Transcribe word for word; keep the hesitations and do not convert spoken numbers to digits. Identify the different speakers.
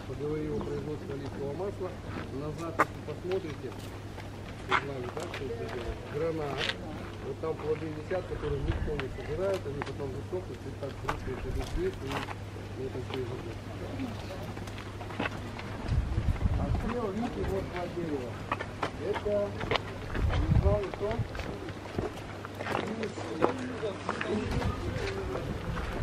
Speaker 1: по говориву производства оливкового масла. На записи посмотрите, знали, да, что это делать. Гранат. Вот там плоды висят, которые никто не собирает, они потом высохнут и так брызгают идут вверх, и это все изобретено. А слева, видите, вот два дерева. Это не знал никто.